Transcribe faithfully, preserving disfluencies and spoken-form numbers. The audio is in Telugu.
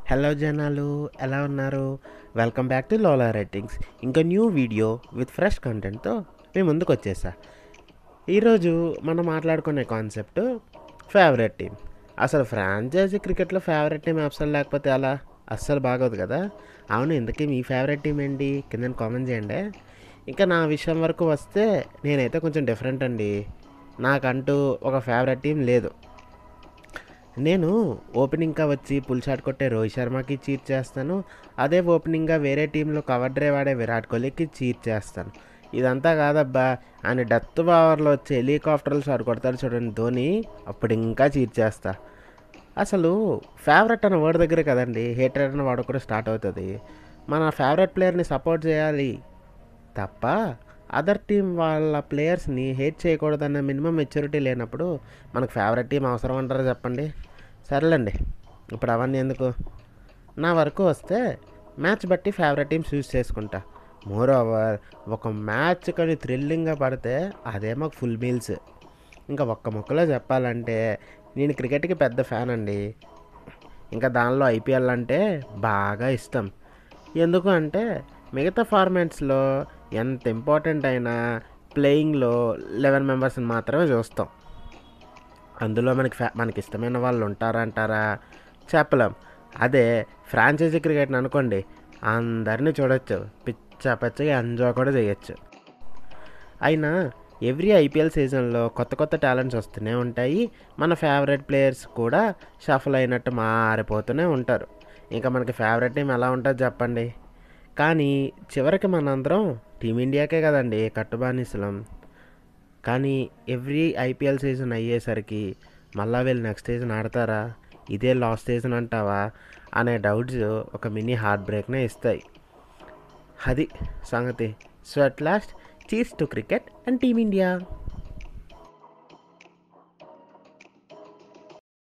హలో జనాలు, ఎలా ఉన్నారు? Welcome back to Lola Writings. ఇంకా న్యూ వీడియో విత్ ఫ్రెష్ కంటెంట్తో మీ ముందుకు వచ్చేసా. ఈరోజు మనం మాట్లాడుకునే కాన్సెప్ట్ ఫేవరెట్ టీం. అసలు ఫ్రాంచైజీ క్రికెట్లో ఫేవరెట్ టీం అసలు లేకపోతే అలా అస్సలు బాగోదు కదా. అవును, ఇంతకీ మీ ఫేవరెట్ టీం ఏంటి? కింద కామెంట్ చేయండి. ఇంకా నా విషయం వరకు వస్తే నేనైతే కొంచెం డిఫరెంట్ అండి. నాకంటూ ఒక ఫేవరెట్ టీం లేదు. నేను ఓపెనింగ్గా వచ్చి పుల్ షాట్ కొట్టే రోహిత్ శర్మకి చీర్ చేస్తాను. అదే ఓపెనింగ్గా వేరే టీంలో కవర్ డ్రైవ్ ఆడే విరాట్ కోహ్లీకి చీర్ చేస్తాను. ఇదంతా కాదబ్బా, ఆయన డెత్ ఓవర్లో వచ్చి హెలికాప్టర్లు షాట్ కొడతాడు చూడండి ధోని, అప్పుడు ఇంకా చీర్ చేస్తా. అసలు ఫేవరెట్ అన్న వర్డ్ దగ్గరే కదండి హేటెడ్ అన్న వాడు కూడా స్టార్ట్ అవుతుంది. మన ఫేవరెట్ ప్లేయర్ని సపోర్ట్ చేయాలి తప్ప అదర్ టీం వాళ్ళ ప్లేయర్స్ని హేట్ చేయకూడదన్న మినిమం మెచ్యూరిటీ లేనప్పుడు మనకు ఫేవరెట్ టీం అవసరం అంటారా చెప్పండి? సరేలేండి, ఇప్పుడు అవన్నీ ఎందుకు. నా వరకు వస్తే మ్యాచ్ బట్టి ఫేవరెట్ టీం చూస్ చేసుకుంటా. మోర్ ఓవర్ ఒక మ్యాచ్ కానీ థ్రిల్లింగ్గా పడితే అదే మాకు ఫుల్ మీల్స్. ఇంకా ఒక్క ముక్కలో చెప్పాలంటే నేను క్రికెట్కి పెద్ద ఫ్యాన్ అండి. ఇంకా దానిలో ఐపీఎల్ అంటే బాగా ఇష్టం. ఎందుకు అంటే మిగతా ఫార్మాట్స్లో ఎంత ఇంపార్టెంట్ అయినా ప్లేయింగ్లో లెవెన్ మెంబర్స్ని మాత్రమే చూస్తాం. అందులో మనకి ఫ్యా మనకి ఇష్టమైన వాళ్ళు ఉంటారంటారా? చెప్పలేం. అదే ఫ్రాంచైజీ క్రికెట్ని అనుకోండి, అందరినీ చూడొచ్చు, పిచ్చ పిచ్చగా ఎంజాయ్ కూడా చేయొచ్చు. అయినా ఎవ్రీ ఐపీఎల్ సీజన్లో కొత్త కొత్త టాలెంట్స్ వస్తూనే ఉంటాయి. మన ఫేవరెట్ ప్లేయర్స్ కూడా షఫల్ అయినట్టు మారిపోతూనే ఉంటారు. ఇంకా మనకి ఫేవరెట్ టీం ఎలా ఉంటుంది చెప్పండి? కానీ చివరికి మనందరం టీమిండియాకే కదండి కట్టుబానిసలం. కానీ ఎవ్రీ ఐపీఎల్ సీజన్ అయ్యేసరికి మళ్ళా వీళ్ళు నెక్స్ట్ సీజన్ ఆడతారా, ఇదే లాస్ట్ సీజన్ అంటావా అనే డౌట్స్ ఒక మినీ హార్ట్ బ్రేక్నే ఇస్తాయి. అది సంగతి. So at last, cheers to cricket and team India.